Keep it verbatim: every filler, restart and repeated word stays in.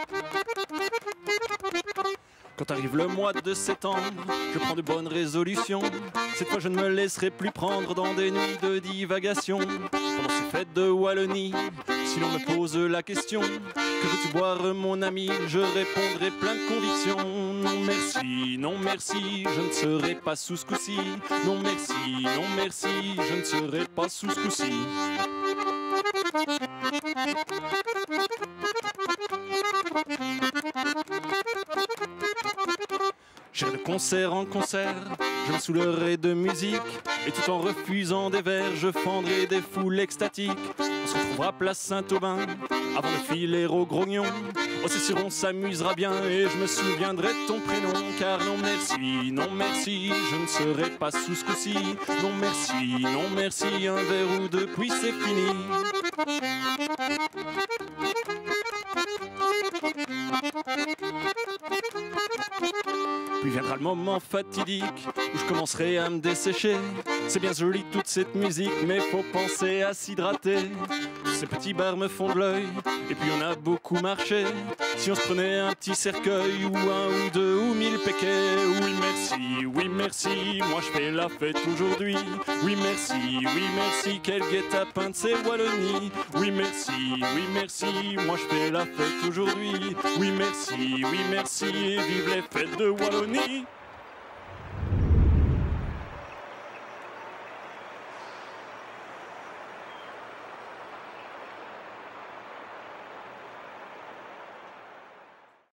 Quand arrive le mois de septembre, je prends de bonnes résolutions. Cette fois je ne me laisserai plus prendre dans des nuits de divagation. Pendant ces fêtes de Wallonie, si l'on me pose la question, que veux-tu boire mon ami, je répondrai plein de conviction. Non merci, non merci, je ne serai pas sous ce coup-ci. Non merci, non merci, je ne serai pas sous ce coup-ci. J'irai de concert en concert, je me saoulerai de musique, et tout en refusant des vers, je fendrai des foules extatiques. On se retrouvera place Saint-Aubin, avant de filer au grognon. Oh c'est sûr on s'amusera bien, et je me souviendrai de ton prénom. Car non merci, non merci, je ne serai pas sous ce coup-ci. Non merci, non merci, un verre ou deux, puis c'est fini. Puis viendra le moment fatidique où je commencerai à me dessécher. C'est bien joli toute cette musique, mais faut penser à s'hydrater. Ces petits bars me font de l'œil, et puis on a beaucoup marché. Si on se prenait un petit cercueil, ou un ou deux ou mille péquets. Oui merci, oui merci, moi je fais la fête aujourd'hui. Oui merci, oui merci, quel guet-apens de ces Wallonies. Oui merci, oui merci, moi je fais la fête aujourd'hui. Oui merci, oui merci, et vive les fêtes de Wallonie.